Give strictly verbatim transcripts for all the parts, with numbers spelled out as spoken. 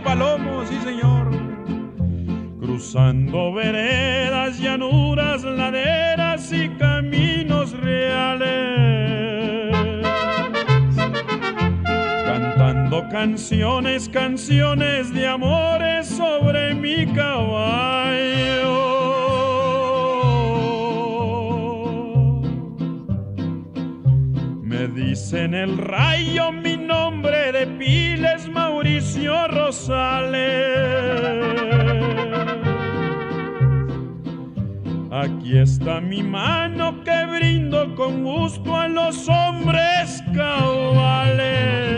Palomo, sí señor. Cruzando veredas, llanuras, laderas y caminos reales, cantando canciones, canciones de amores sobre mi caballo. Me dicen el Rayo, mi nombre de pila es Mauricio Rosales. Aquí está mi mano que brindo con gusto a los hombres cabales.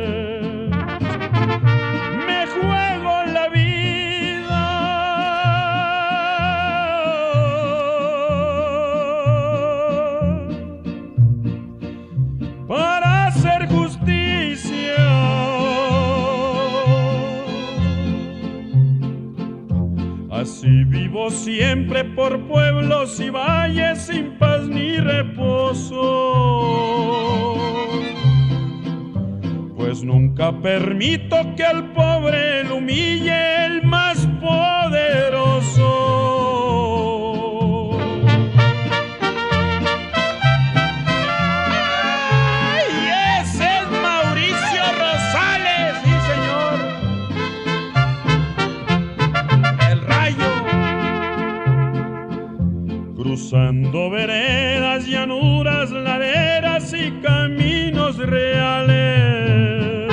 Me juego la vida para hacer justicia. Así vivo siempre por pueblos y valles sin paz ni reposo, pues nunca permito que al pobre lo humille el más poderoso. ¡Ay! Ese es Mauricio Rosales, sí señor. El Rayo. Cruzando veredas, llanuras, laderas y caminos reales,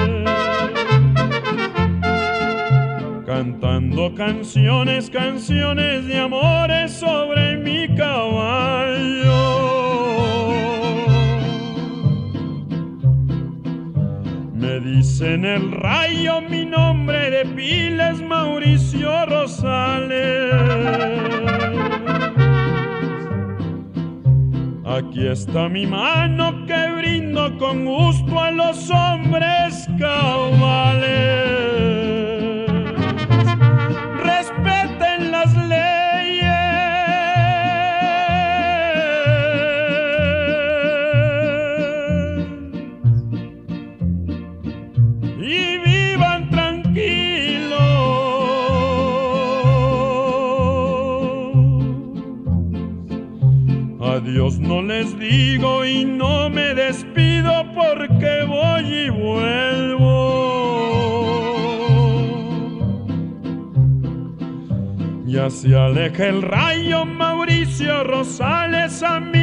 cantando canciones, canciones de amores sobre mi caballo. Me dicen el Rayo, mi nombre de pila es Mauricio Rosales. Aquí está mi mano que brindo con gusto a los hombres cabales. Respeten las leyes y vivan tranquilos. Adiós no les digo y no me despido porque voy y vuelvo. Ya se aleja el Rayo, Mauricio Rosales a mí